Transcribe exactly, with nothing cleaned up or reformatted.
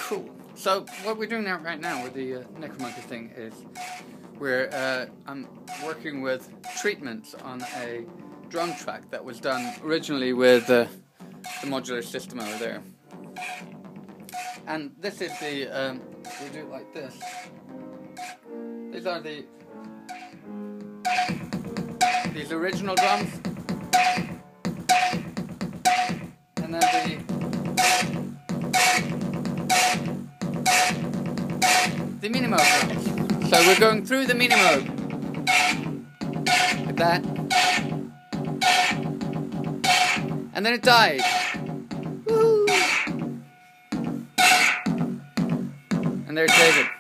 Cool. So what we're doing now, right now with the uh, Necromonkey thing is we're uh, I'm working with treatments on a drum track that was done originally with uh, the modular system over there. And this is the um, we do it like this. These are the these original drums, and then the the Mini Moog drums. So we're going through the Mini Moog like that, and then it died. Woo! And there's David.